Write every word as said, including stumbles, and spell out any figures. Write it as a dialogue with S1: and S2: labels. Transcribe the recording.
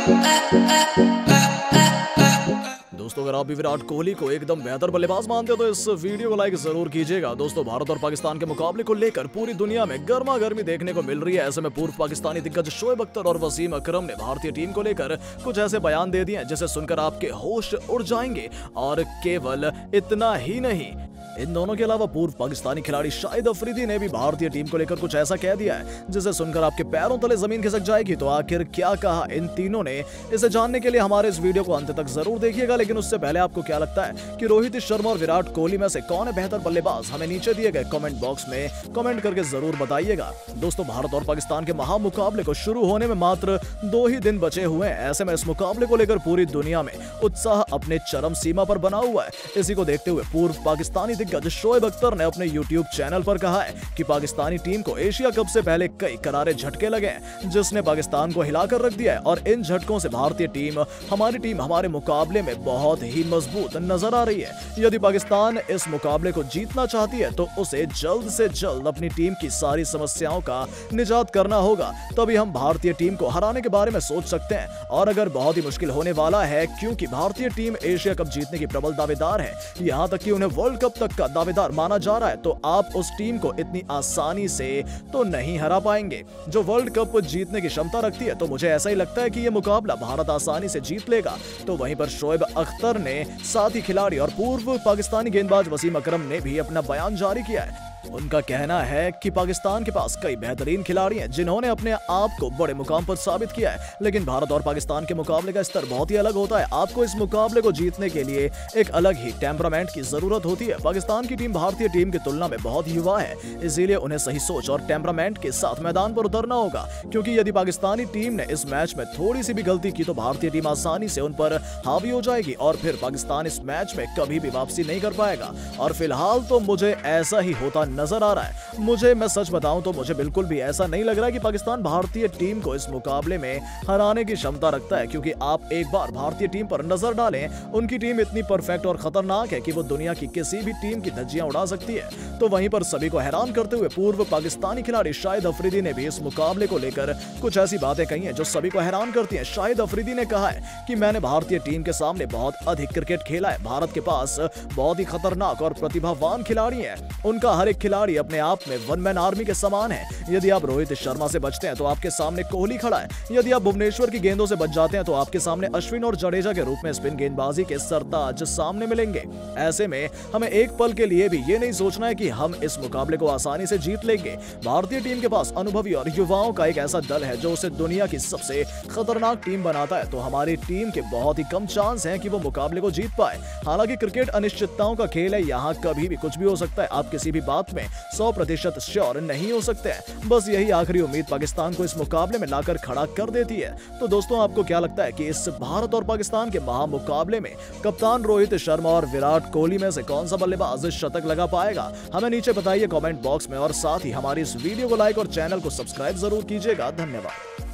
S1: दोस्तों, अगर आप भी विराट कोहली को एकदम बेहतर बल्लेबाज मानते हो तो इस वीडियो को लाइक जरूर कीजिएगा। दोस्तों, भारत और पाकिस्तान के मुकाबले को लेकर पूरी दुनिया में गर्मा गर्मी देखने को मिल रही है। ऐसे में पूर्व पाकिस्तानी दिग्गज शोएब अख्तर और वसीम अकरम ने भारतीय टीम को लेकर कुछ ऐसे बयान दे दिए जिसे सुनकर आपके होश उड़ जाएंगे। और केवल इतना ही नहीं, इन दोनों के अलावा पूर्व पाकिस्तानी खिलाड़ी शाहिद अफरीदी ने भी भारतीय टीम को लेकर कुछ ऐसा कह दिया है जिसे सुनकर आपके पैरों तले जमीन खिसक जाएगी। तो आखिर क्या कहा इन तीनों ने, इसे जानने के लिए हमारे इस वीडियो को अंत तक जरूर देखिएगा। लेकिन उससे पहले आपको क्या लगता है कि रोहित शर्मा और विराट कोहली में से कौन है बेहतर बल्लेबाज, हमें नीचे दिए गए कमेंट बॉक्स में कमेंट करके जरूर बताइएगा। दोस्तों, भारत और पाकिस्तान के महामुकाबले को शुरू होने में मात्र दो ही दिन बचे हुए हैं। ऐसे में इस मुकाबले को लेकर पूरी दुनिया में उत्साह अपने चरम सीमा पर बना हुआ है। इसी को देखते हुए पूर्व पाकिस्तानी दिग्गज शोएब अख्तर ने अपने यूट्यूब चैनल पर कहा है कि पाकिस्तानी टीम को एशिया कप से पहले कई करारे झटके लगे हैं जिसने पाकिस्तान को हिलाकर रख दिया है। और इन झटकों से भारतीय टीम हमारी टीम हमारे मुकाबले में बहुत ही मजबूत नजर आ रही है। यदि पाकिस्तान इस मुकाबले को जीतना चाहती है तो उसे जल्द से जल्द अपनी टीम की सारी समस्याओं का निजात करना होगा, तभी हम भारतीय टीम को हराने के बारे में सोच सकते हैं। और अगर बहुत ही मुश्किल होने वाला है, क्योंकि भारतीय टीम एशिया कप जीतने की प्रबल दावेदार है, यहाँ तक कि उन्हें वर्ल्ड कप तक का दावेदार माना जा रहा है, तो आप उस टीम को इतनी आसानी से तो नहीं हरा पाएंगे जो वर्ल्ड कप जीतने की क्षमता रखती है। तो मुझे ऐसा ही लगता है कि यह मुकाबला भारत आसानी से जीत लेगा। तो वहीं पर शोएब अख्तर ने साथी खिलाड़ी और पूर्व पाकिस्तानी गेंदबाज वसीम अकरम ने भी अपना बयान जारी किया है। उनका कहना है कि पाकिस्तान के पास कई बेहतरीन खिलाड़ी हैं जिन्होंने अपने आप को बड़े मुकाम पर साबित किया है, लेकिन भारत और पाकिस्तान के मुकाबले का स्तर बहुत ही अलग होता है। आपको इस मुकाबले को जीतने के लिए एक अलग ही टेम्परामेंट की जरूरत होती है। पाकिस्तान की टीम भारतीय टीम की तुलना में बहुत युवा है, इसीलिए उन्हें सही सोच और टेम्परामेंट के साथ मैदान पर उतरना होगा। क्योंकि यदि पाकिस्तानी टीम ने इस मैच में थोड़ी सी भी गलती की तो भारतीय टीम आसानी से उन पर हावी हो जाएगी और फिर पाकिस्तान इस मैच में कभी भी वापसी नहीं कर पाएगा। और फिलहाल तो मुझे ऐसा ही होता नजर आ रहा है। मुझे मैं सच बताऊं तो मुझे बिल्कुल भी ऐसा नहीं लग रहा है कि पाकिस्तान भारतीय टीम को इस मुकाबले में हराने की क्षमता रखता है। क्योंकि आप एक बार भारतीय टीम पर नजर डालें, उनकी टीम इतनी परफेक्ट और खतरनाक है कि वो दुनिया की किसी भी टीम की धज्जियां उड़ा सकती है। तो वहीं पर सभी को हैरान करते हुए पूर्व पाकिस्तानी खिलाड़ी शाहिद अफरीदी ने भी इस मुकाबले को लेकर कुछ ऐसी बातें कही हैं जो सभी को हैरान करती हैं। शाहिद अफरीदी ने कहा है कि मैंने भारतीय टीम के सामने बहुत अधिक क्रिकेट खेला है। भारत के पास बहुत ही खतरनाक और प्रतिभावान खिलाड़ी हैं। उनका हर एक खिलाड़ी अपने आप में वन मैन आर्मी के समान है। यदि आप रोहित शर्मा से बचते हैं तो आपके सामने कोहली खड़ा है। यदि आप भुवनेश्वर की गेंदों से बच जाते हैं तो आपके सामने अश्विन और जडेजा के रूप में स्पिन गेंदबाजी के सरताज सामने मिलेंगे। ऐसे में हमें एक पल के लिए भी ये नहीं सोचना है कि हम इस मुकाबले को आसानी से जीत लेंगे। भारतीय टीम के पास अनुभवी और युवाओं का एक ऐसा दल है जो उसे दुनिया की सबसे खतरनाक टीम बनाता है। तो हमारी टीम के बहुत ही कम चांस हैं कि वो मुकाबले को जीत पाए। हालांकि क्रिकेट अनिश्चितताओं का खेल है, यहाँ कभी भी कुछ भी हो सकता है। आप किसी भी बात में सौ प्रतिशत श्योर नहीं हो सकते हैं। बस यही आखिरी उम्मीद पाकिस्तान को इस मुकाबले में लाकर खड़ा कर देती है। तो दोस्तों, आपको क्या लगता है कि इस भारत और पाकिस्तान के महामुकाबले में कप्तान रोहित शर्मा और विराट कोहली में से कौन सा बल्लेबाज शतक लगा पाएगा? हमें नीचे बताइए कमेंट बॉक्स में, और साथ ही हमारी इस वीडियो को लाइक और चैनल को सब्सक्राइब जरूर कीजिएगा। धन्यवाद।